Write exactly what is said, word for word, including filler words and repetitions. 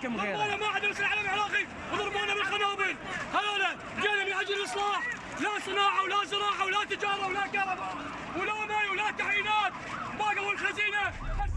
حكم غيره. ضربونا ما عاد نرسل على العراقي وضربونا بالقنابل. هذول جينا من اجل الاصلاح، لا صناعه ولا زراعه ولا تجاره ولا كهرباء ولا ماء ولا تعيينات. باقوا الخزينه